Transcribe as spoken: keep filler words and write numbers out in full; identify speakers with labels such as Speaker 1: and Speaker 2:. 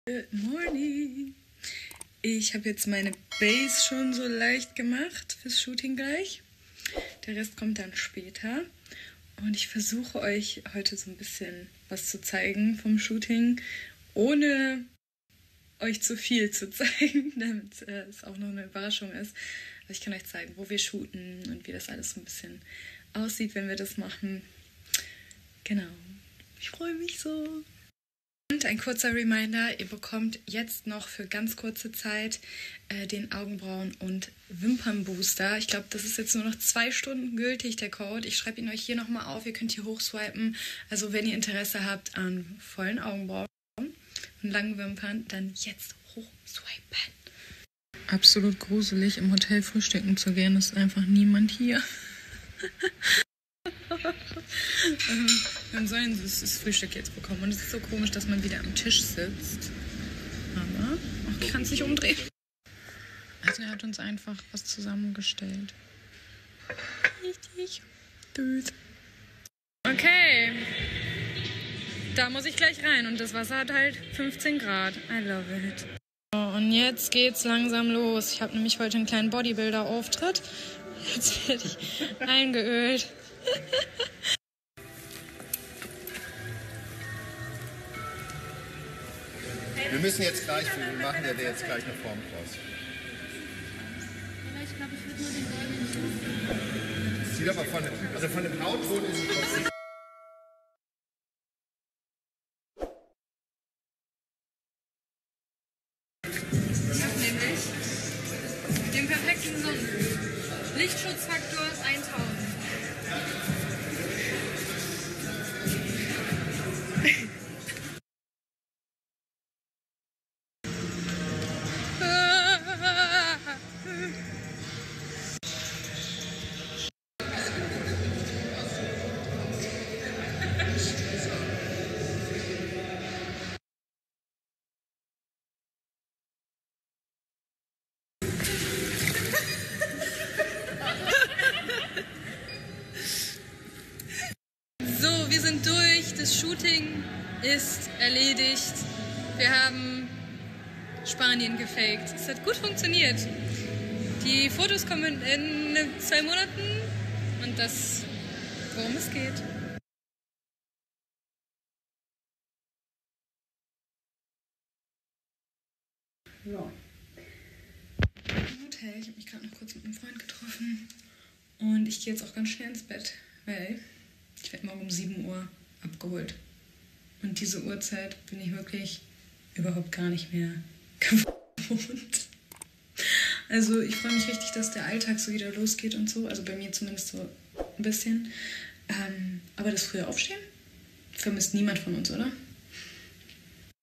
Speaker 1: Good morning. Ich habe jetzt meine Base schon so leicht gemacht fürs Shooting gleich. Der Rest kommt dann später. Und ich versuche euch heute so ein bisschen was zu zeigen vom Shooting, ohne euch zu viel zu zeigen, damit äh, es auch noch eine Überraschung ist. Also ich kann euch zeigen, wo wir shooten und wie das alles so ein bisschen aussieht, wenn wir das machen. Genau. Ich freue mich so. Und ein kurzer Reminder, ihr bekommt jetzt noch für ganz kurze Zeit äh, den Augenbrauen- und Wimpernbooster. Ich glaube, das ist jetzt nur noch zwei Stunden gültig, der Code. Ich schreibe ihn euch hier nochmal auf, ihr könnt hier hochswipen. Also wenn ihr Interesse habt an vollen Augenbrauen und langen Wimpern, dann jetzt hochswipen. Absolut gruselig, im Hotel frühstücken zu gehen, ist einfach niemand hier. Wir sollen das Frühstück jetzt bekommen. Und es ist so komisch, dass man wieder am Tisch sitzt. Aber ach, ich kann es nicht umdrehen. Also er hat uns einfach was zusammengestellt. Richtig süß. Okay. Da muss ich gleich rein. Und das Wasser hat halt fünfzehn Grad. I love it. So, und jetzt geht's langsam los. Ich habe nämlich heute einen kleinen Bodybuilder-Auftritt. Jetzt werde ich eingeölt.
Speaker 2: Wir müssen jetzt gleich, wir machen ja jetzt gleich eine Form draus.
Speaker 3: Ich glaube, ich würde nur den goldenen.
Speaker 2: Sieht aber von, also von dem Hautton ist es trotzdem.
Speaker 3: Ich habe nämlich den perfekten Sonnen. Lichtschutzfaktor tausend.
Speaker 1: So, wir sind durch. Das Shooting ist erledigt. Wir haben Spanien gefaked. Es hat gut funktioniert. Die Fotos kommen in, in zwei Monaten und das, worum es geht. Ja. Im Hotel. Ich habe mich gerade noch kurz mit einem Freund getroffen. Und ich gehe jetzt auch ganz schnell ins Bett, weil ich werde morgen um sieben Uhr abgeholt. Und diese Uhrzeit bin ich wirklich überhaupt gar nicht mehr gewohnt. Also ich freue mich richtig, dass der Alltag so wieder losgeht und so. Also bei mir zumindest so ein bisschen. Ähm, aber das frühe Aufstehen vermisst niemand von uns, oder?